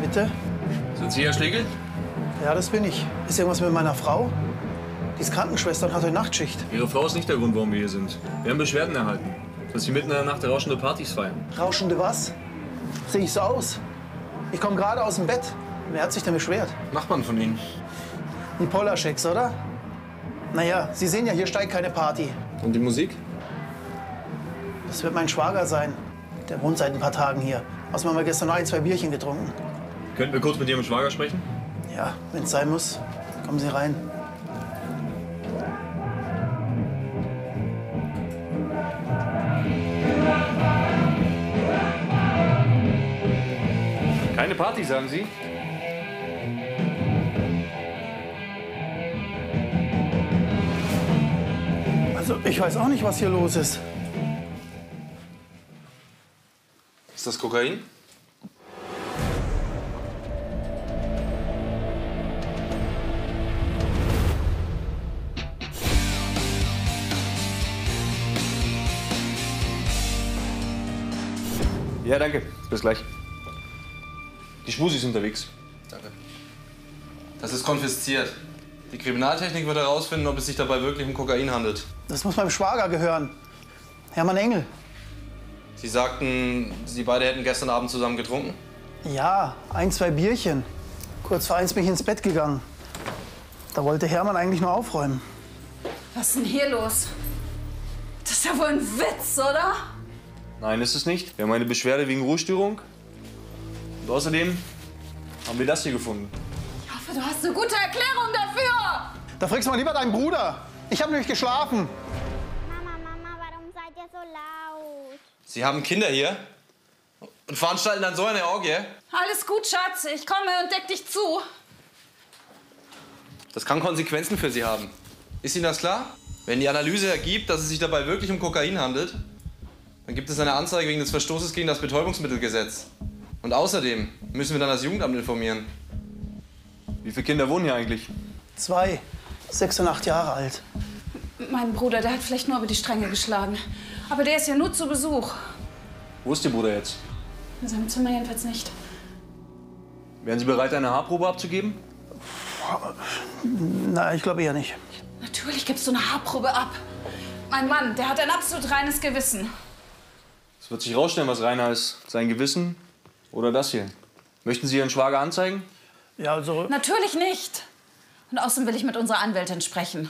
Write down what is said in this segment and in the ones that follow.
bitte. Sind Sie Herr Schlegel? Ja, das bin ich. Ist irgendwas mit meiner Frau? Die ist Krankenschwester und hat heute Nachtschicht. Ihre Frau ist nicht der Grund, warum wir hier sind. Wir haben Beschwerden erhalten, dass Sie mitten in der Nacht rauschende Partys feiern. Rauschende was? Sehe ich so aus? Ich komme gerade aus dem Bett. Wer hat sich denn beschwert? Nachbarn von Ihnen. Die Polascheks, oder? Naja, Sie sehen ja, hier steigt keine Party. Und die Musik? Das wird mein Schwager sein. Der wohnt seit ein paar Tagen hier. Außerdem haben wir gestern noch 1, 2 Bierchen getrunken. Könnten wir kurz mit Ihrem Schwager sprechen? Ja, wenn es sein muss. Kommen Sie rein. Keine Party, sagen Sie? Also, ich weiß auch nicht, was hier los ist. Ist das Kokain? Ja, danke. Bis gleich. Die Schmusi ist unterwegs. Danke. Das ist konfisziert. Die Kriminaltechnik wird herausfinden, ob es sich dabei wirklich um Kokain handelt. Das muss meinem Schwager gehören. Hermann Engel. Sie sagten, Sie beide hätten gestern Abend zusammen getrunken? Ja, 1, 2 Bierchen. Kurz vor 1 bin ich ins Bett gegangen. Da wollte Hermann eigentlich nur aufräumen. Was ist denn hier los? Das ist ja wohl ein Witz, oder? Nein, ist es nicht. Wir haben eine Beschwerde wegen Ruhestörung. Und außerdem haben wir das hier gefunden. Ich hoffe, du hast eine gute Erklärung dafür. Da fragst du mal lieber deinen Bruder. Ich habe nämlich geschlafen. Mama, Mama, warum seid ihr so laut? Sie haben Kinder hier und veranstalten dann so eine Orgie? Alles gut, Schatz. Ich komme und deck dich zu. Das kann Konsequenzen für Sie haben. Ist Ihnen das klar? Wenn die Analyse ergibt, dass es sich dabei wirklich um Kokain handelt, dann gibt es eine Anzeige wegen des Verstoßes gegen das Betäubungsmittelgesetz. Und außerdem müssen wir dann das Jugendamt informieren. Wie viele Kinder wohnen hier eigentlich? 2, 6 und 8 Jahre alt. Mein Bruder, der hat vielleicht nur über die Stränge geschlagen. Aber der ist ja nur zu Besuch. Wo ist Ihr Bruder jetzt? In seinem Zimmer jedenfalls nicht. Wären Sie bereit, eine Haarprobe abzugeben? Na, ich glaube eher nicht. Natürlich gibst du eine Haarprobe ab. Mein Mann, der hat ein absolut reines Gewissen. Es wird sich rausstellen, was reiner ist. Sein Gewissen oder das hier. Möchten Sie Ihren Schwager anzeigen? Ja, also... Natürlich nicht. Und außerdem will ich mit unserer Anwältin sprechen.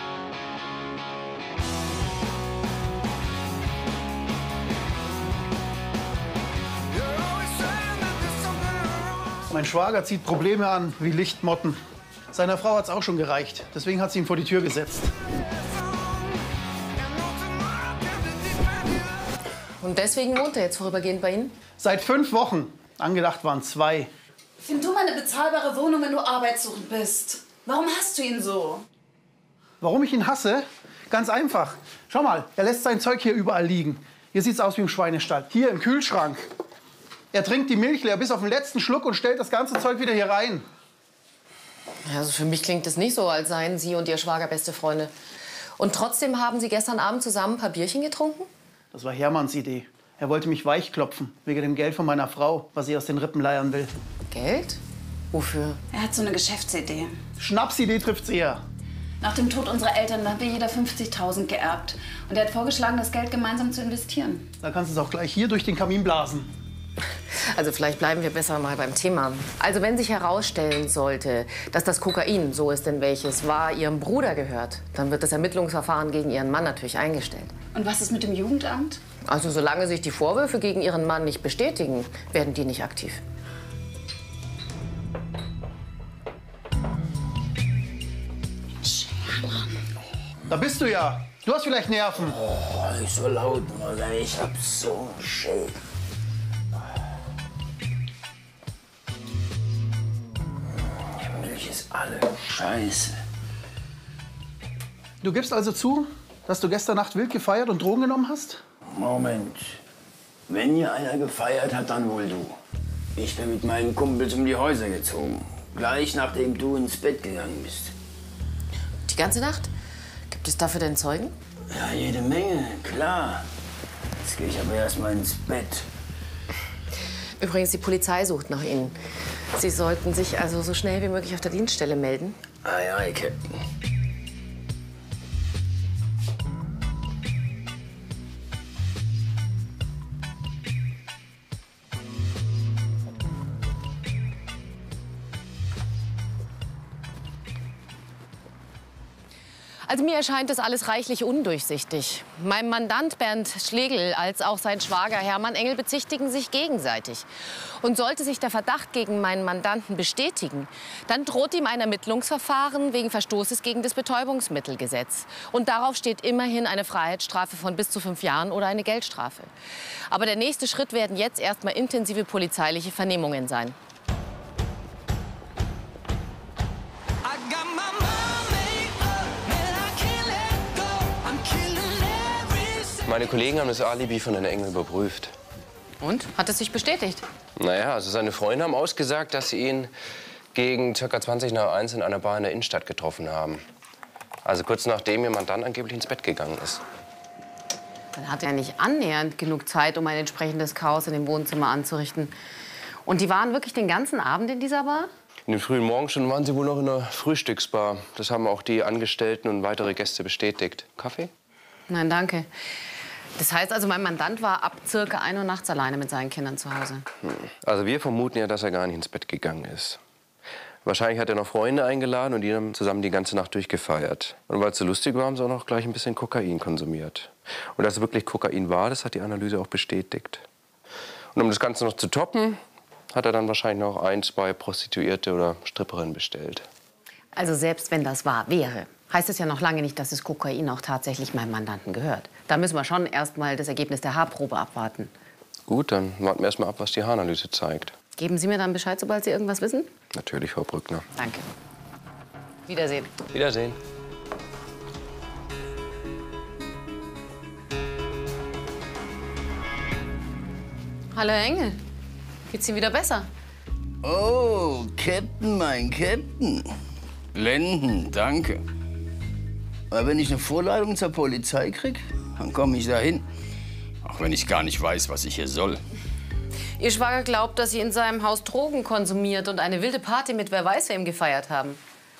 Mein Schwager zieht Probleme an, wie Lichtmotten. Seiner Frau hat's auch schon gereicht. Deswegen hat sie ihn vor die Tür gesetzt. Und deswegen wohnt er jetzt vorübergehend bei Ihnen? Seit 5 Wochen. Angedacht waren 2. Find du mal eine bezahlbare Wohnung, wenn du arbeitssuchend bist. Warum hast du ihn so? Warum ich ihn hasse? Ganz einfach. Schau mal, er lässt sein Zeug hier überall liegen. Hier sieht's aus wie im Schweinestall. Hier im Kühlschrank. Er trinkt die Milch leer bis auf den letzten Schluck und stellt das ganze Zeug wieder hier rein. Also für mich klingt es nicht so, als seien Sie und Ihr Schwager beste Freunde. Und trotzdem haben Sie gestern Abend zusammen ein paar Bierchen getrunken? Das war Hermanns Idee. Er wollte mich weichklopfen, wegen dem Geld von meiner Frau, was sie aus den Rippen leiern will. Geld? Wofür? Er hat so eine Geschäftsidee. Schnapsidee trifft's eher. Nach dem Tod unserer Eltern haben wir jeder 50.000 geerbt. Und er hat vorgeschlagen, das Geld gemeinsam zu investieren. Da kannst du es auch gleich hier durch den Kamin blasen. Also vielleicht bleiben wir besser mal beim Thema. Also wenn sich herausstellen sollte, dass das Kokain, so ist denn welches, war, Ihrem Bruder gehört, dann wird das Ermittlungsverfahren gegen Ihren Mann natürlich eingestellt. Und was ist mit dem Jugendamt? Also solange sich die Vorwürfe gegen Ihren Mann nicht bestätigen, werden die nicht aktiv. Da bist du ja. Du hast vielleicht Nerven. Oh, nicht so laut, Mann. Ich hab so einen Schild. Die Milch ist alle scheiße. Du gibst also zu, dass du gestern Nacht wild gefeiert und Drogen genommen hast? Moment. Wenn hier einer gefeiert hat, dann wohl du. Ich bin mit meinen Kumpels um die Häuser gezogen. Gleich nachdem du ins Bett gegangen bist. Die ganze Nacht? Gibt es dafür denn Zeugen? Ja, jede Menge, klar. Jetzt gehe ich aber erst mal ins Bett. Übrigens, die Polizei sucht nach Ihnen. Sie sollten sich also so schnell wie möglich auf der Dienststelle melden. Aye, aye, Captain. Also mir erscheint das alles reichlich undurchsichtig. Mein Mandant Bernd Schlegel als auch sein Schwager Hermann Engel bezichtigen sich gegenseitig. Und sollte sich der Verdacht gegen meinen Mandanten bestätigen, dann droht ihm ein Ermittlungsverfahren wegen Verstoßes gegen das Betäubungsmittelgesetz. Und darauf steht immerhin eine Freiheitsstrafe von bis zu 5 Jahren oder eine Geldstrafe. Aber der nächste Schritt werden jetzt erstmal intensive polizeiliche Vernehmungen sein. Meine Kollegen haben das Alibi von Herrn Engel überprüft. Und? Hat es sich bestätigt? Naja, also seine Freunde haben ausgesagt, dass sie ihn gegen ca. 20 nach 1 in einer Bar in der Innenstadt getroffen haben. Also kurz nachdem ihr Mandant angeblich ins Bett gegangen ist. Dann hat er nicht annähernd genug Zeit, um ein entsprechendes Chaos in dem Wohnzimmer anzurichten. Und die waren wirklich den ganzen Abend in dieser Bar? In den frühen Morgenstunden waren sie wohl noch in einer Frühstücksbar. Das haben auch die Angestellten und weitere Gäste bestätigt. Kaffee? Nein, danke. Das heißt also, mein Mandant war ab circa 1 Uhr nachts alleine mit seinen Kindern zu Hause. Also wir vermuten ja, dass er gar nicht ins Bett gegangen ist. Wahrscheinlich hat er noch Freunde eingeladen und die haben zusammen die ganze Nacht durchgefeiert. Und weil es so lustig war, haben sie auch noch gleich ein bisschen Kokain konsumiert. Und dass es wirklich Kokain war, das hat die Analyse auch bestätigt. Und um das Ganze noch zu toppen, hat er dann wahrscheinlich noch 1, 2 Prostituierte oder Stripperinnen bestellt. Also selbst wenn das wahr wäre, heißt es ja noch lange nicht, dass das Kokain auch tatsächlich meinem Mandanten gehört. Da müssen wir schon erst mal das Ergebnis der Haarprobe abwarten. Gut, dann warten wir erst mal ab, was die Haaranalyse zeigt. Geben Sie mir dann Bescheid, sobald Sie irgendwas wissen? Natürlich, Frau Brückner. Danke. Wiedersehen. Wiedersehen. Hallo, Herr Engel. Geht's Ihnen wieder besser? Oh, Captain, mein Captain. Blendend, danke. Aber wenn ich eine Vorladung zur Polizei krieg, dann komme ich dahin. Auch wenn ich gar nicht weiß, was ich hier soll. Ihr Schwager glaubt, dass Sie in seinem Haus Drogen konsumiert und eine wilde Party mit wer weiß wem gefeiert haben.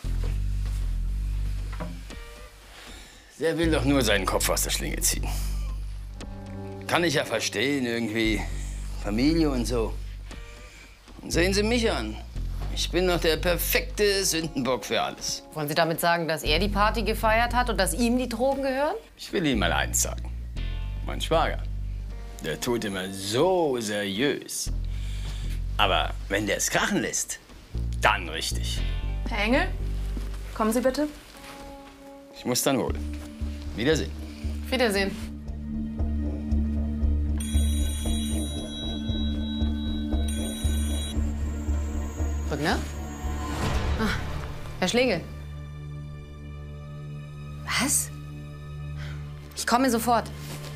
Der will doch nur seinen Kopf aus der Schlinge ziehen. Kann ich ja verstehen, irgendwie. Familie und so. Und sehen Sie mich an. Ich bin doch der perfekte Sündenbock für alles. Wollen Sie damit sagen, dass er die Party gefeiert hat und dass ihm die Drogen gehören? Ich will Ihnen mal eins sagen. Mein Schwager, der tut immer so seriös. Aber wenn der es krachen lässt, dann richtig. Herr Engel, kommen Sie bitte. Ich muss dann wohl. Wiedersehen. Wiedersehen. Brückner? Ah, Herr Schlegel. Was? Ich komme sofort.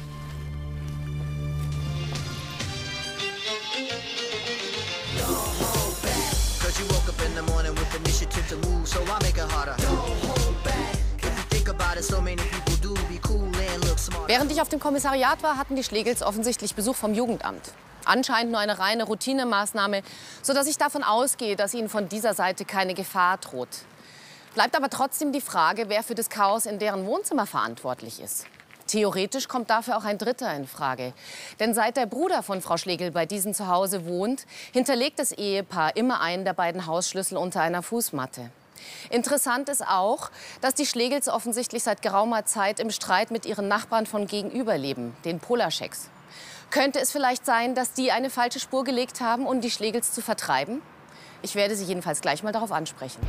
Während ich auf dem Kommissariat war, hatten die Schlegels offensichtlich Besuch vom Jugendamt. Anscheinend nur eine reine Routinemaßnahme, sodass ich davon ausgehe, dass ihnen von dieser Seite keine Gefahr droht. Bleibt aber trotzdem die Frage, wer für das Chaos in deren Wohnzimmer verantwortlich ist. Theoretisch kommt dafür auch ein Dritter in Frage. Denn seit der Bruder von Frau Schlegel bei diesen zu Hause wohnt, hinterlegt das Ehepaar immer einen der beiden Hausschlüssel unter einer Fußmatte. Interessant ist auch, dass die Schlegels offensichtlich seit geraumer Zeit im Streit mit ihren Nachbarn von gegenüber leben, den Polascheks. Könnte es vielleicht sein, dass die eine falsche Spur gelegt haben, um die Schlegels zu vertreiben? Ich werde Sie jedenfalls gleich mal darauf ansprechen.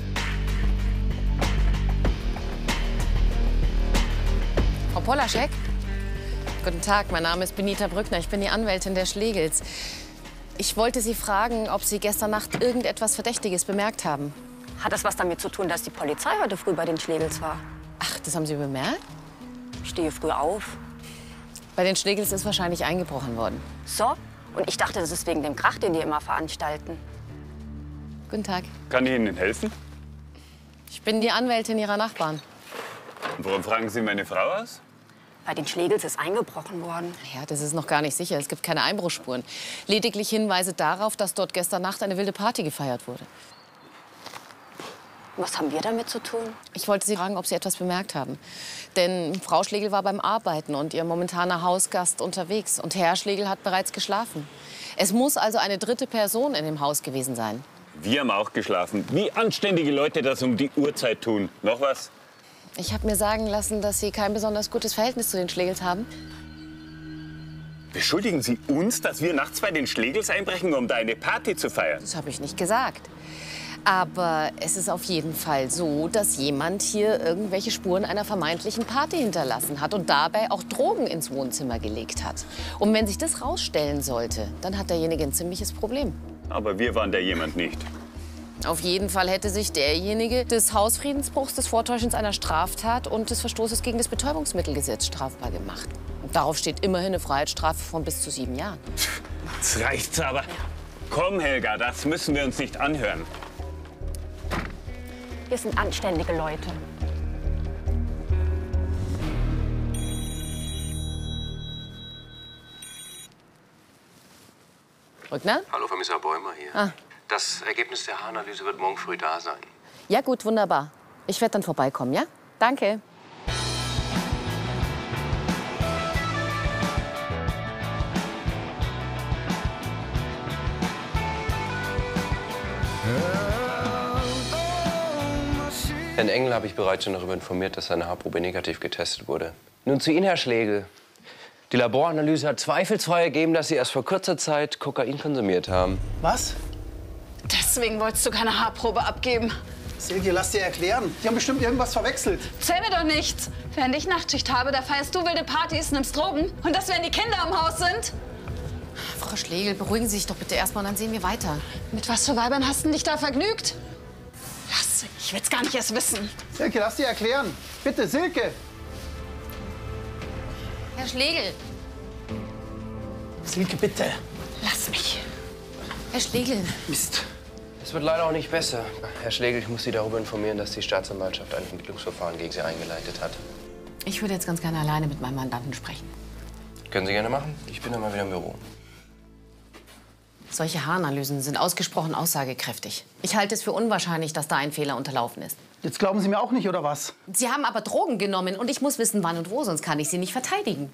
Frau Polaschek? Guten Tag, mein Name ist Benita Brückner. Ich bin die Anwältin der Schlegels. Ich wollte Sie fragen, ob Sie gestern Nacht irgendetwas Verdächtiges bemerkt haben. Hat das was damit zu tun, dass die Polizei heute früh bei den Schlegels war? Ach, das haben Sie bemerkt? Ich stehe früh auf. Bei den Schlegels ist wahrscheinlich eingebrochen worden. So? Und ich dachte, das ist wegen dem Krach, den die immer veranstalten. Guten Tag. Kann ich Ihnen helfen? Ich bin die Anwältin Ihrer Nachbarn. Und warum fragen Sie meine Frau aus? Bei den Schlegels ist eingebrochen worden. Ja, das ist noch gar nicht sicher. Es gibt keine Einbruchsspuren. Lediglich Hinweise darauf, dass dort gestern Nacht eine wilde Party gefeiert wurde. Was haben wir damit zu tun? Ich wollte Sie fragen, ob Sie etwas bemerkt haben. Denn Frau Schlegel war beim Arbeiten und ihr momentaner Hausgast unterwegs. Und Herr Schlegel hat bereits geschlafen. Es muss also eine dritte Person in dem Haus gewesen sein. Wir haben auch geschlafen. Wie anständige Leute das um die Uhrzeit tun. Noch was? Ich habe mir sagen lassen, dass Sie kein besonders gutes Verhältnis zu den Schlegels haben. Beschuldigen Sie uns, dass wir nachts bei den Schlegels einbrechen, um da eine Party zu feiern? Das habe ich nicht gesagt. Aber es ist auf jeden Fall so, dass jemand hier irgendwelche Spuren einer vermeintlichen Party hinterlassen hat und dabei auch Drogen ins Wohnzimmer gelegt hat. Und wenn sich das rausstellen sollte, dann hat derjenige ein ziemliches Problem. Aber wir waren der jemand nicht. Auf jeden Fall hätte sich derjenige des Hausfriedensbruchs, des Vortäuschens einer Straftat und des Verstoßes gegen das Betäubungsmittelgesetz strafbar gemacht. Und darauf steht immerhin eine Freiheitsstrafe von bis zu 7 Jahren. Jetzt reicht's aber. Komm, Helga, das müssen wir uns nicht anhören. Wir sind anständige Leute. Rückner? Hallo, Kommissar Bäumer hier. Ah. Das Ergebnis der Haaranalyse wird morgen früh da sein. Ja gut, wunderbar. Ich werde dann vorbeikommen, ja? Danke. Herrn Engel habe ich bereits schon darüber informiert, dass seine Haarprobe negativ getestet wurde. Nun zu Ihnen, Herr Schlegel. Die Laboranalyse hat zweifelsfrei ergeben, dass Sie erst vor kurzer Zeit Kokain konsumiert haben. Was? Deswegen wolltest du keine Haarprobe abgeben. Silke, lass dir erklären. Die haben bestimmt irgendwas verwechselt. Erzähl mir doch nichts. Während ich Nachtschicht habe, da feierst du wilde Partys, nimmst Drogen. Und das, wenn die Kinder im Haus sind? Frau Schlegel, beruhigen Sie sich doch bitte erstmal und dann sehen wir weiter. Mit was für Weibern hast du dich da vergnügt? Lass, ich will's gar nicht erst wissen. Silke, lass dir erklären. Bitte, Silke. Herr Schlegel. Silke, bitte. Lass mich. Herr Schlegel. Mist. Es wird leider auch nicht besser. Herr Schlegel, ich muss Sie darüber informieren, dass die Staatsanwaltschaft ein Ermittlungsverfahren gegen Sie eingeleitet hat. Ich würde jetzt ganz gerne alleine mit meinem Mandanten sprechen. Können Sie gerne machen. Ich bin dann mal wieder im Büro. Solche Haaranalysen sind ausgesprochen aussagekräftig. Ich halte es für unwahrscheinlich, dass da ein Fehler unterlaufen ist. Jetzt glauben Sie mir auch nicht, oder was? Sie haben aber Drogen genommen und ich muss wissen, wann und wo, sonst kann ich Sie nicht verteidigen.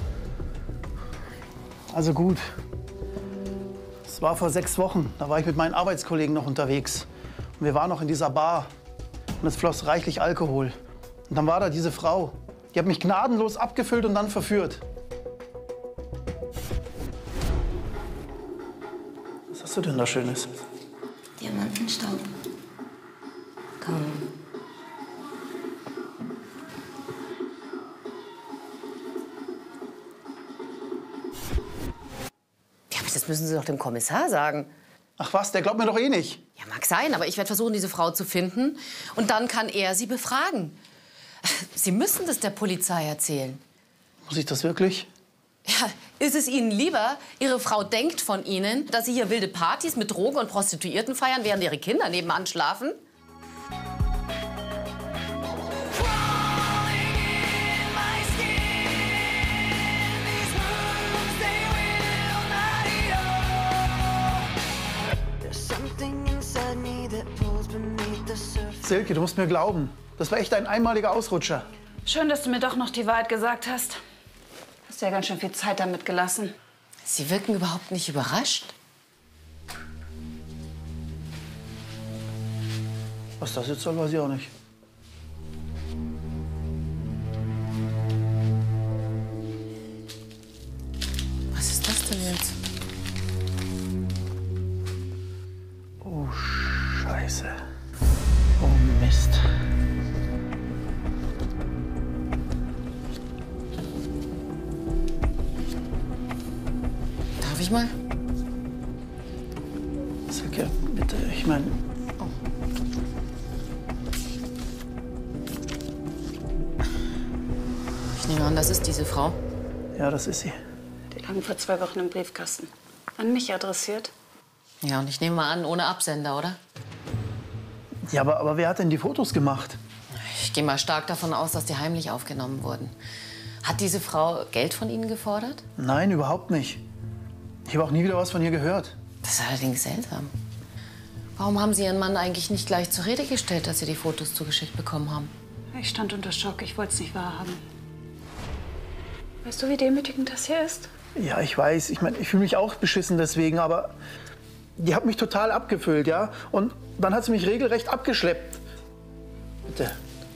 Also gut. Es war vor 6 Wochen. Da war ich mit meinen Arbeitskollegen noch unterwegs. Und wir waren noch in dieser Bar. Und es floss reichlich Alkohol. Und dann war da diese Frau. Die hat mich gnadenlos abgefüllt und dann verführt. Was hast du denn da Schönes? Diamantenstaub. Komm. Ja, aber das müssen Sie doch dem Kommissar sagen. Ach was, der glaubt mir doch eh nicht. Ja, mag sein, aber ich werde versuchen, diese Frau zu finden. Und dann kann er sie befragen. Sie müssen das der Polizei erzählen. Muss ich das wirklich? Ja, ist es Ihnen lieber, Ihre Frau denkt von Ihnen, dass Sie hier wilde Partys mit Drogen und Prostituierten feiern, während Ihre Kinder nebenan schlafen? Silke, du musst mir glauben. Das war echt ein einmaliger Ausrutscher. Schön, dass du mir doch noch die Wahrheit gesagt hast. Hast ja ganz schön viel Zeit damit gelassen. Sie wirken überhaupt nicht überrascht. Was das jetzt soll, weiß ich auch nicht. Was ist das denn jetzt? Oh, Scheiße. Oh, Mist. Darf ich mal? Silke, bitte, ich meine... Ich nehme an, das ist diese Frau. Ja, das ist sie. Die lagen vor 2 Wochen im Briefkasten. An mich adressiert. Ja, und ich nehme mal an, ohne Absender, oder? Ja, aber wer hat denn die Fotos gemacht? Ich gehe mal stark davon aus, dass die heimlich aufgenommen wurden. Hat diese Frau Geld von Ihnen gefordert? Nein, überhaupt nicht. Ich habe auch nie wieder was von ihr gehört. Das ist allerdings seltsam. Warum haben Sie Ihren Mann eigentlich nicht gleich zur Rede gestellt, als Sie die Fotos zugeschickt bekommen haben? Ich stand unter Schock. Ich wollte es nicht wahrhaben. Weißt du, wie demütigend das hier ist? Ja, ich weiß. Ich meine, ich fühle mich auch beschissen deswegen, aber die hat mich total abgefüllt, ja? Und dann hat sie mich regelrecht abgeschleppt. Bitte.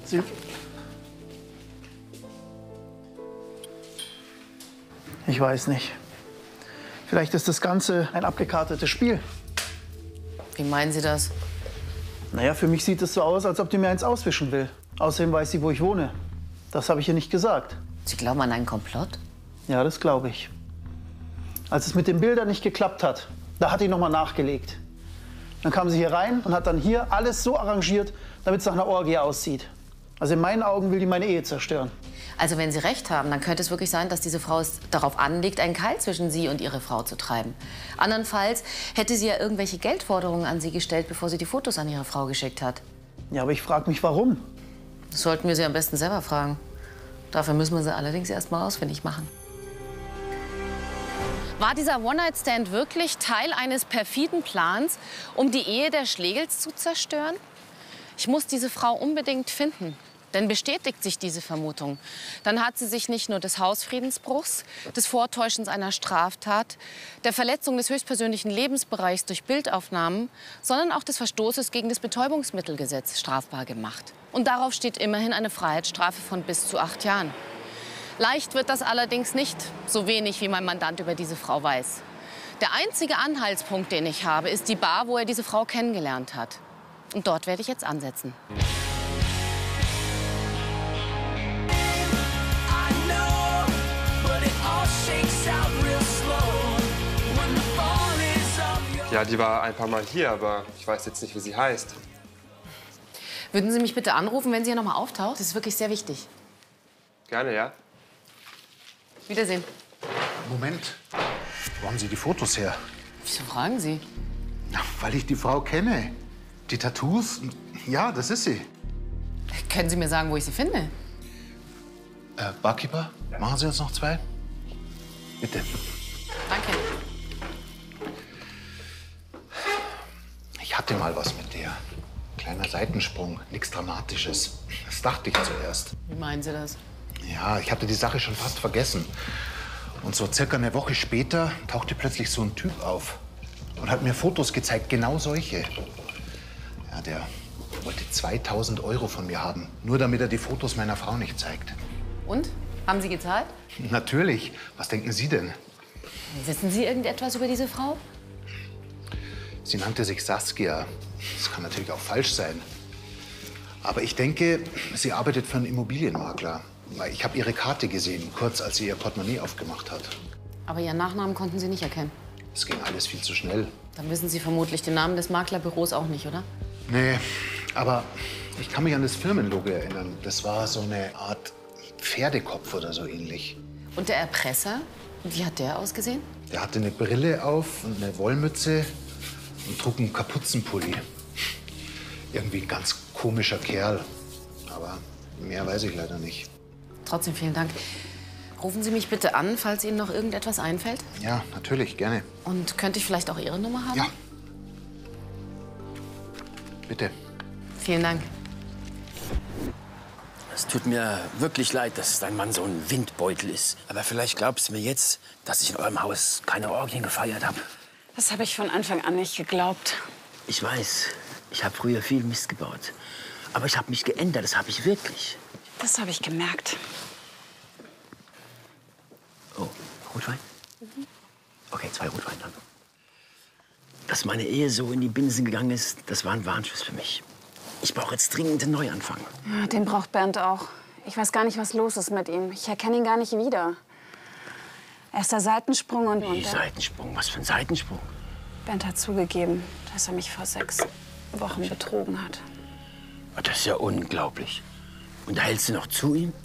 Ich weiß nicht. Vielleicht ist das Ganze ein abgekartetes Spiel. Wie meinen Sie das? Naja, für mich sieht es so aus, als ob die mir eins auswischen will. Außerdem weiß sie, wo ich wohne. Das habe ich ihr nicht gesagt. Sie glauben an einen Komplott? Ja, das glaube ich. Als es mit den Bildern nicht geklappt hat, da hat die noch mal nachgelegt. Dann kam sie hier rein und hat dann hier alles so arrangiert, damit es nach einer Orgie aussieht. Also in meinen Augen will die meine Ehe zerstören. Also wenn Sie recht haben, dann könnte es wirklich sein, dass diese Frau es darauf anlegt, einen Keil zwischen Sie und Ihre Frau zu treiben. Andernfalls hätte sie ja irgendwelche Geldforderungen an Sie gestellt, bevor sie die Fotos an Ihre Frau geschickt hat. Ja, aber ich frage mich, warum? Das sollten wir Sie am besten selber fragen. Dafür müssen wir sie allerdings erst mal ausfindig machen. War dieser One-Night-Stand wirklich Teil eines perfiden Plans, um die Ehe der Schlegels zu zerstören? Ich muss diese Frau unbedingt finden. Denn bestätigt sich diese Vermutung, dann hat sie sich nicht nur des Hausfriedensbruchs, des Vortäuschens einer Straftat, der Verletzung des höchstpersönlichen Lebensbereichs durch Bildaufnahmen, sondern auch des Verstoßes gegen das Betäubungsmittelgesetz strafbar gemacht. Und darauf steht immerhin eine Freiheitsstrafe von bis zu 8 Jahren. Leicht wird das allerdings nicht, so wenig wie mein Mandant über diese Frau weiß. Der einzige Anhaltspunkt, den ich habe, ist die Bar, wo er diese Frau kennengelernt hat. Und dort werde ich jetzt ansetzen. Ja, die war ein paar Mal hier, aber ich weiß jetzt nicht, wie sie heißt. Würden Sie mich bitte anrufen, wenn sie hier noch mal auftaucht? Das ist wirklich sehr wichtig. Gerne, ja. Wiedersehen. Moment. Wo haben Sie die Fotos her? Wieso fragen Sie? Na, weil ich die Frau kenne. Die Tattoos, ja, das ist sie. Können Sie mir sagen, wo ich sie finde? Barkeeper, machen Sie uns noch 2? Bitte. Danke. Ich hatte mal was mit der. Kleiner Seitensprung, nichts Dramatisches. Das dachte ich zuerst. Wie meinen Sie das? Ja, ich hatte die Sache schon fast vergessen. Und so circa eine Woche später tauchte plötzlich so ein Typ auf und hat mir Fotos gezeigt, genau solche. Ja, der wollte 2.000 € von mir haben, nur damit er die Fotos meiner Frau nicht zeigt. Und? Haben Sie gezahlt? Natürlich. Was denken Sie denn? Wissen Sie irgendetwas über diese Frau? Sie nannte sich Saskia. Das kann natürlich auch falsch sein. Aber ich denke, sie arbeitet für einen Immobilienmakler. Weil ich habe ihre Karte gesehen, kurz als sie ihr Portemonnaie aufgemacht hat. Aber Ihren Nachnamen konnten Sie nicht erkennen. Es ging alles viel zu schnell. Dann wissen Sie vermutlich den Namen des Maklerbüros auch nicht, oder? Nee, aber ich kann mich an das Firmenlogo erinnern. Das war so eine Art Pferdekopf oder so ähnlich. Und der Erpresser? Wie hat der ausgesehen? Der hatte eine Brille auf und eine Wollmütze und trug einen Kapuzenpulli. Irgendwie ein ganz komischer Kerl. Aber mehr weiß ich leider nicht. Trotzdem vielen Dank. Rufen Sie mich bitte an, falls Ihnen noch irgendetwas einfällt. Ja, natürlich, gerne. Und könnte ich vielleicht auch Ihre Nummer haben? Ja. Bitte. Vielen Dank. Es tut mir wirklich leid, dass dein Mann so ein Windbeutel ist. Aber vielleicht glaubst du mir jetzt, dass ich in eurem Haus keine Orgien gefeiert habe. Das habe ich von Anfang an nicht geglaubt. Ich weiß, ich habe früher viel Mist gebaut. Aber ich habe mich geändert, das habe ich wirklich. Das habe ich gemerkt. Oh, Rotwein? Okay, 2 Rotwein dann. Dass meine Ehe so in die Binsen gegangen ist, das war ein Warnschuss für mich. Ich brauche jetzt dringend einen Neuanfang. Ja, den braucht Bernd auch. Ich weiß gar nicht, was los ist mit ihm. Ich erkenne ihn gar nicht wieder. Erster Seitensprung und... Wie Seitensprung? Was für ein Seitensprung? Bernd hat zugegeben, dass er mich vor 6 Wochen betrogen hat. Das ist ja unglaublich. Und da hältst du noch zu ihm?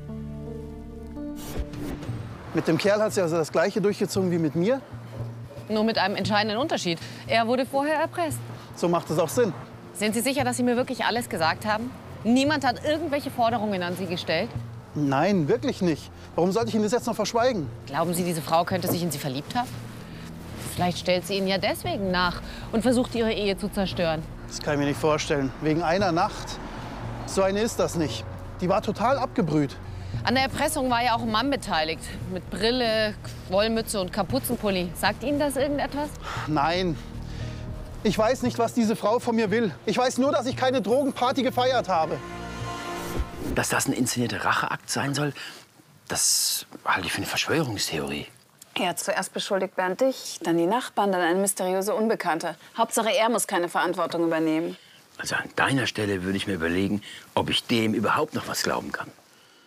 Mit dem Kerl hat sie also das Gleiche durchgezogen wie mit mir. Nur mit einem entscheidenden Unterschied. Er wurde vorher erpresst. So macht es auch Sinn. Sind Sie sicher, dass Sie mir wirklich alles gesagt haben? Niemand hat irgendwelche Forderungen an Sie gestellt? Nein, wirklich nicht. Warum sollte ich Ihnen das jetzt noch verschweigen? Glauben Sie, diese Frau könnte sich in Sie verliebt haben? Vielleicht stellt sie Ihnen ja deswegen nach und versucht, Ihre Ehe zu zerstören. Das kann ich mir nicht vorstellen. Wegen einer Nacht. So eine ist das nicht. Die war total abgebrüht. An der Erpressung war ja auch ein Mann beteiligt. Mit Brille, Wollmütze und Kapuzenpulli. Sagt Ihnen das irgendetwas? Nein. Ich weiß nicht, was diese Frau von mir will. Ich weiß nur, dass ich keine Drogenparty gefeiert habe. Dass das ein inszenierter Racheakt sein soll, das halte ich für eine Verschwörungstheorie. Ja, zuerst beschuldigt Bernd dich, dann die Nachbarn, dann eine mysteriöse Unbekannte. Hauptsache, er muss keine Verantwortung übernehmen. Also an deiner Stelle würde ich mir überlegen, ob ich dem überhaupt noch was glauben kann.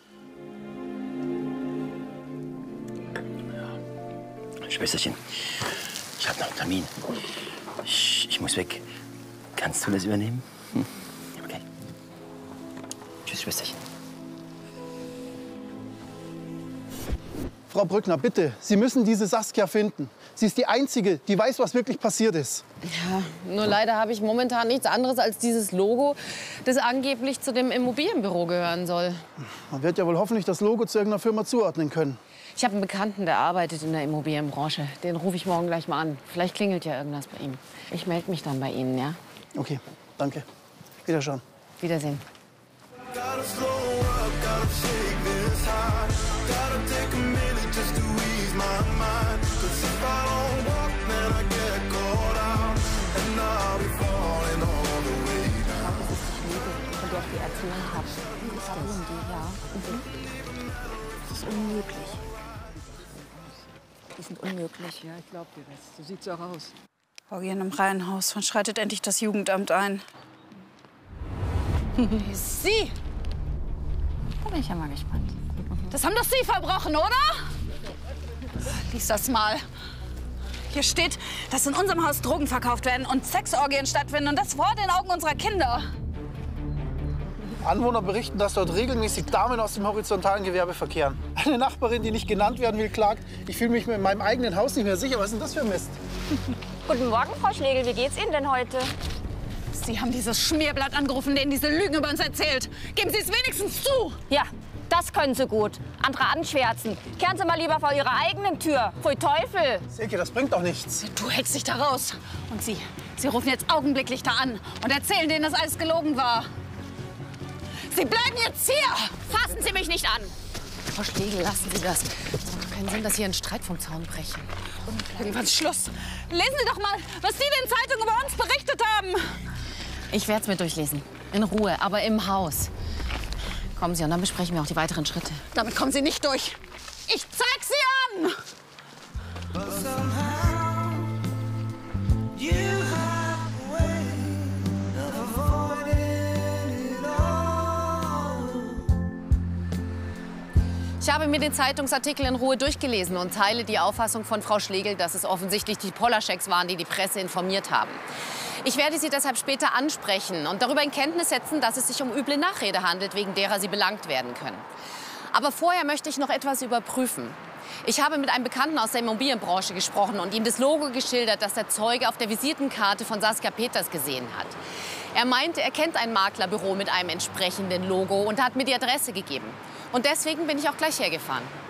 Ja. Schwesterchen, ich habe noch einen Termin. Ich muss weg. Kannst du das übernehmen? Hm? Okay. Tschüss, Schwesterchen. Frau Brückner, bitte, Sie müssen diese Saskia finden. Sie ist die Einzige, die weiß, was wirklich passiert ist. Ja, nur leider habe ich momentan nichts anderes als dieses Logo, das angeblich zu dem Immobilienbüro gehören soll. Man wird ja wohl hoffentlich das Logo zu irgendeiner Firma zuordnen können. Ich habe einen Bekannten, der arbeitet in der Immobilienbranche. Den rufe ich morgen gleich mal an. Vielleicht klingelt ja irgendwas bei ihm. Ich melde mich dann bei Ihnen, ja? Okay, danke. Wiederschauen. Wiedersehen. Von der ich dir erzählt habe. Das ist unmöglich. Die sind unmöglich. Ja, ich glaub dir das. So sieht's auch aus. Orgien im Reihenhaus. Wann schreitet endlich das Jugendamt ein? Sie! Da bin ich ja mal gespannt. Das haben doch Sie verbrochen, oder? Lies das mal. Hier steht, dass in unserem Haus Drogen verkauft werden und Sexorgien stattfinden. Und das vor den Augen unserer Kinder. Anwohner berichten, dass dort regelmäßig Damen aus dem horizontalen Gewerbe verkehren. Eine Nachbarin, die nicht genannt werden will, klagt, ich fühle mich in meinem eigenen Haus nicht mehr sicher. Was ist denn das für Mist? Guten Morgen, Frau Schlegel. Wie geht's Ihnen denn heute? Sie haben dieses Schmierblatt angerufen, denen diese Lügen über uns erzählt. Geben Sie es wenigstens zu. Ja, das können Sie gut. Andere anschwärzen. Kehren Sie mal lieber vor Ihrer eigenen Tür. Pfui Teufel. Silke, das bringt doch nichts. Du hältst dich da raus. Und Sie rufen jetzt augenblicklich da an und erzählen denen, dass alles gelogen war. Sie bleiben jetzt hier! Fassen Sie mich nicht an! Frau Schlegel, lassen Sie das. Es macht doch keinen Sinn, dass Sie einen Streit vom Zaun brechen. Irgendwann ist Schluss. Lesen Sie doch mal, was die in den Zeitungen über uns berichtet haben. Ich werde es mir durchlesen. In Ruhe, aber im Haus. Kommen Sie, und dann besprechen wir auch die weiteren Schritte. Damit kommen Sie nicht durch. Ich zeig Sie an! Ich habe mir den Zeitungsartikel in Ruhe durchgelesen und teile die Auffassung von Frau Schlegel, dass es offensichtlich die Polascheks waren, die die Presse informiert haben. Ich werde Sie deshalb später ansprechen und darüber in Kenntnis setzen, dass es sich um üble Nachrede handelt, wegen derer Sie belangt werden können. Aber vorher möchte ich noch etwas überprüfen. Ich habe mit einem Bekannten aus der Immobilienbranche gesprochen und ihm das Logo geschildert, das der Zeuge auf der Visitenkarte von Saskia Peters gesehen hat. Er meinte, er kennt ein Maklerbüro mit einem entsprechenden Logo und hat mir die Adresse gegeben. Und deswegen bin ich auch gleich hergefahren.